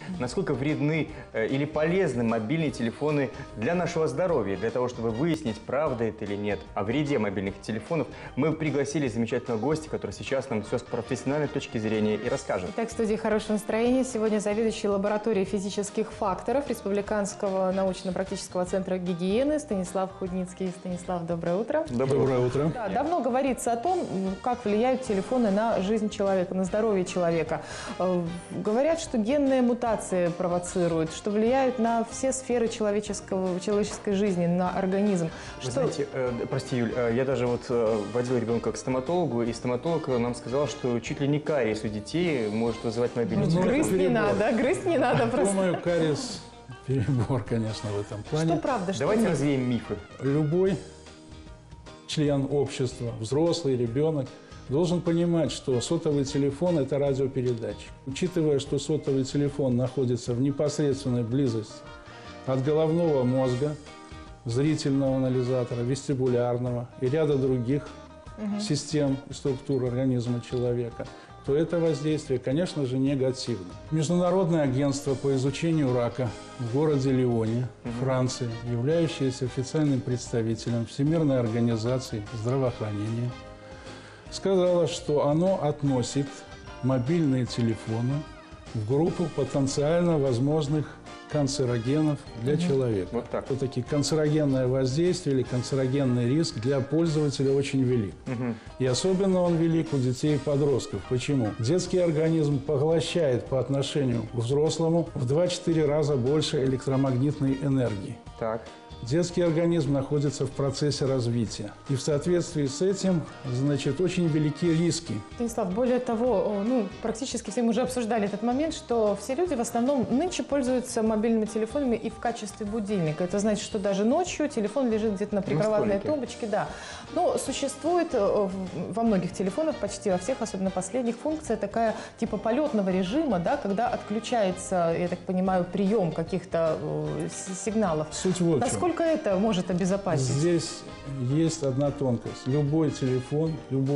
насколько вредны или полезны мобильные телефоны для нашего здоровья. Для того, чтобы выяснить, правда это или нет о вреде мобильных телефонов, мы пригласили замечательного гостя, который сейчас нам все с профессиональной точки зрения и расскажет. Итак, в студии «Хорошего настроения» сегодня заведующий лабораторией физических факторов Республиканского научно-практического центра гигиены Станислав Худницкий. Станислав, доброе утро. Доброе утро. Да, давно говорится о том, как влияют телефоны на жизнь человека, на здоровье человека. Говорят, что генные мутации провоцируют, что влияют на все сферы человеческой жизни, на организм. Вы знаете, прости, Юль, я даже вот водил ребенка к стоматологу, и стоматолог нам сказал, что чуть ли не кариес у детей может вызывать мобильный телефон. Грызть не надо, грызть не надо просто. Думаю, кариес перебор, конечно, в этом плане. Что правда, что Давайте нет? развеем мифы. Любой член общества, взрослый, ребенок, должен понимать, что сотовый телефон – это радиопередатчик. Учитывая, что сотовый телефон находится в непосредственной близости от головного мозга, зрительного анализатора, вестибулярного и ряда других систем и структур организма человека, то это воздействие, конечно же, негативно. Международное агентство по изучению рака в городе Лионе, Франции, являющееся официальным представителем Всемирной организации здравоохранения, сказала, что оно относит мобильные телефоны в группу потенциально возможных канцерогенов для человека. Вот так. Все-таки канцерогенное воздействие или канцерогенный риск для пользователя очень велик. И особенно он велик у детей и подростков. Почему? Детский организм поглощает по отношению к взрослому в 2-4 раза больше электромагнитной энергии. Так. Детский организм находится в процессе развития. И в соответствии с этим, значит, очень велики риски. Станислав, более того, практически все мы уже обсуждали этот момент, что все люди в основном нынче пользуются мобильными телефонами и в качестве будильника. Это значит, что даже ночью телефон лежит где-то на прикроватной тумбочке. Да. Но существует во многих телефонах, почти во всех, особенно последних, функция такая типа полетного режима, да, когда отключается, я так понимаю, прием каких-то сигналов. Суть вот в чем. Насколько это может обезопасить? Здесь есть одна тонкость. Любой телефон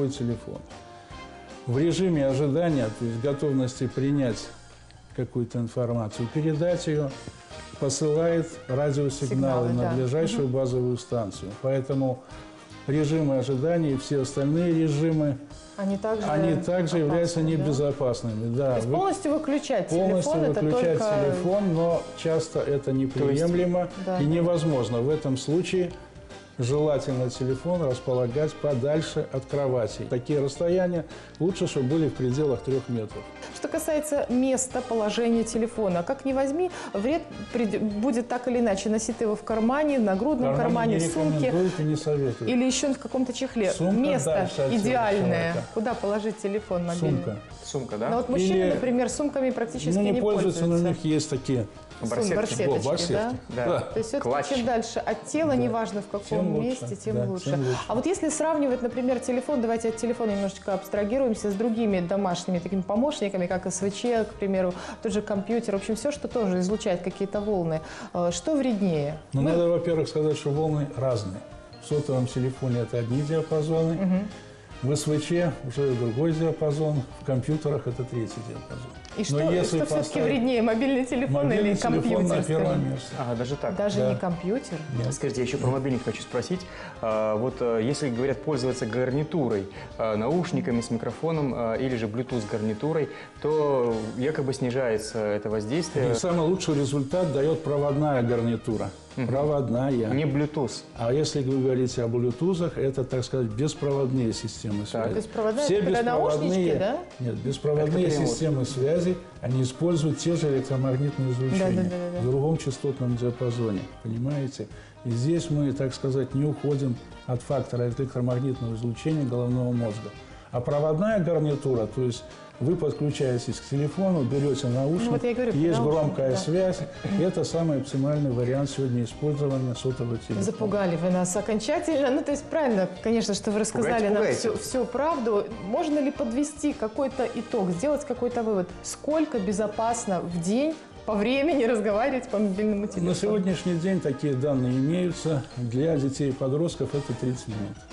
в режиме ожидания, то есть готовности принять какую-то информацию, передать ее, посылает радиосигналы на ближайшую базовую станцию. Поэтому режимы ожидания и все остальные режимы, они также являются небезопасными. Да. То есть полностью выключать полностью телефон, выключать это только... телефон, но часто это неприемлемо и невозможно. В этом случае желательно телефон располагать подальше от кровати. Такие расстояния лучше, чтобы были в пределах 3 метров. Что касается места положения телефона, как ни возьми, вред будет так или иначе. Носить его в кармане, в нагрудном кармане, в сумке. Не советую. Или еще в каком-то чехле. Сумка Место идеальное. человека. Куда положить телефон мобильный? Сумка, да? Но вот мужчины, например, сумками практически не пользуются. Но у них есть такие барсеточки, да? Да. То есть все-таки чем дальше от тела, неважно в каком месте, тем лучше. А вот если сравнивать, например, телефон, давайте от телефона немножечко абстрагируемся с другими домашними такими помощниками, как СВЧ, к примеру, тот же компьютер, в общем, все, что тоже излучает какие-то волны. Что вреднее? Надо, во-первых, сказать, что волны разные. В сотовом телефоне это одни диапазоны, в СВЧ уже другой диапазон, в компьютерах это третий диапазон. И что все-таки вреднее, мобильный телефон или компьютер? Телефон на первом месте. Ага, даже так? Даже не компьютер? Нет. Скажите, я еще про мобильник хочу спросить. Вот если, говорят, пользоваться гарнитурой, наушниками с микрофоном или же Bluetooth гарнитурой, то якобы снижается это воздействие. И самый лучший результат дает проводная гарнитура. Проводная. Не Bluetooth. А если вы говорите о Bluetooth, это, так сказать, беспроводные системы связи. То есть проводная, все это наушнички, да? Нет, беспроводные системы связи, они используют те же электромагнитные излучения в другом частотном диапазоне. Понимаете? И здесь мы, так сказать, не уходим от фактора электромагнитного излучения головного мозга. А проводная гарнитура, то есть вы подключаетесь к телефону, берете наушник, есть громкая связь. Это самый оптимальный вариант сегодня использования сотового телефона. Запугали вы нас окончательно. То есть правильно, конечно, что вы рассказали нам всю правду. Можно ли подвести какой-то итог, сделать какой-то вывод? Сколько безопасно в день по времени разговаривать по мобильному телефону? На сегодняшний день такие данные имеются. Для детей и подростков это 30 минут.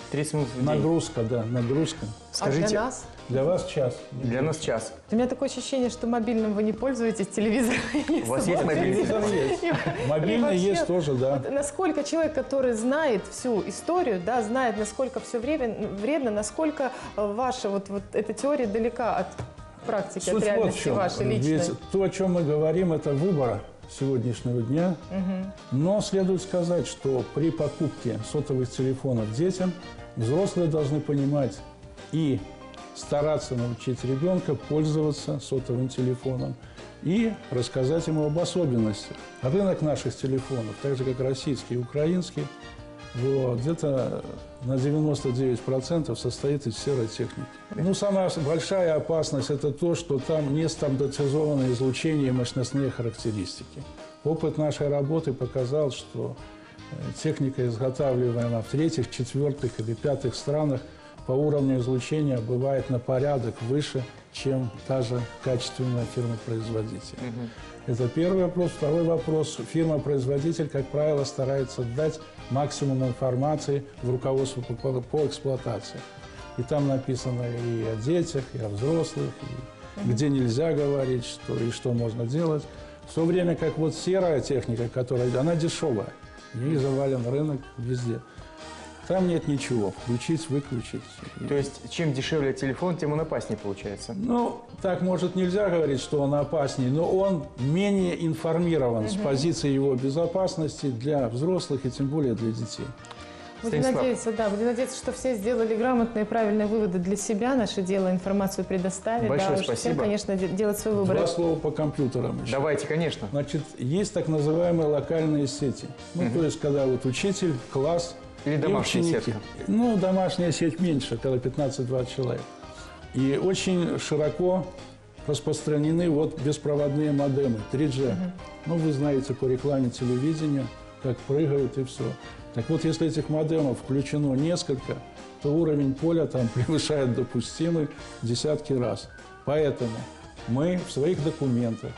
30 минут в день. Нагрузка, да, нагрузка. Скажите, А для нас? Для вас час. Для нас час. У меня такое ощущение, что мобильным вы не пользуетесь, телевизором не У вас есть смотрите. мобильный Телевизор есть. И Мобильный вообще, есть тоже, да. вот насколько человек, который знает всю историю, да, знает, насколько все вредно, насколько ваша вот эта теория далека от практики, Суть от вот в реальности чем. вашей личной. Ведь то, о чем мы говорим, это выбор сегодняшнего дня. Но следует сказать, что при покупке сотовых телефонов детям взрослые должны понимать и стараться научить ребенка пользоваться сотовым телефоном и рассказать ему об особенностях. Рынок наших телефонов, так же как российский и украинский, вот, где-то на 99% состоит из серой техники. Ну, самая большая опасность – это то, что там не стандартизованное излучение и мощностные характеристики. Опыт нашей работы показал, что техника, изготавливаемая в третьих, четвертых или пятых странах, по уровню излучения бывает на порядок выше, чем та же качественная фирма-производитель. Это первый вопрос. Второй вопрос. Фирма-производитель, как правило, старается дать максимум информации в руководство по эксплуатации. И там написано и о детях, и о взрослых, и где нельзя говорить, что и что можно делать. В то время как вот серая техника, которая, она дешевая, ей завален рынок везде. Там нет ничего. Включить, выключить. То есть, чем дешевле телефон, тем он опаснее получается. Ну, так, может, нельзя говорить, что он опаснее, но он менее информирован с позиции его безопасности для взрослых и тем более для детей. Будем надеяться, что все сделали грамотные и правильные выводы для себя. Наше дело информацию предоставить. Большое да, спасибо. Всем, конечно, делать свой выбор. Два слова по компьютерам еще. Давайте, конечно. Значит, есть так называемые локальные сети. Ну, то есть, когда вот учитель, класс Или и домашняя ученики. сетка. Ну, домашняя сеть меньше, когда 15-20 человек. И очень широко распространены вот беспроводные модемы 3G. Ну, вы знаете по рекламе телевидения, как прыгают и все. Так вот, если этих модемов включено несколько, то уровень поля там превышает допустимый десятки раз. Поэтому мы в своих документах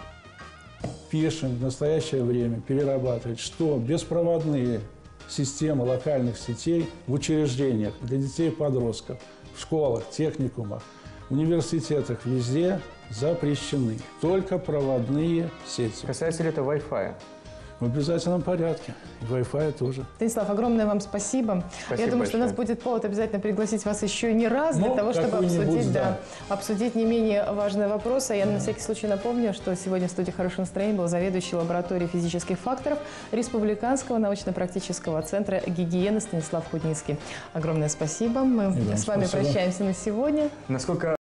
пишем в настоящее время, перерабатывать, что беспроводные системы локальных сетей в учреждениях для детей и подростков, в школах, техникумах, университетах везде запрещены. Только проводные сети. Касается ли это Wi-Fi? В обязательном порядке. И Wi-Fi тоже. Станислав, огромное вам спасибо. Спасибо Я думаю, что у нас большое. будет повод обязательно пригласить вас еще не раз для Ну, того, чтобы какой-нибудь, обсудить не менее важные вопросы. Я на всякий случай напомню, что сегодня в студии «Хорошего настроения» был заведующий лабораторией физических факторов Республиканского научно-практического центра гигиены Станислав Худницкий. Огромное спасибо. Мы И вам с вами спасибо. прощаемся на сегодня. Насколько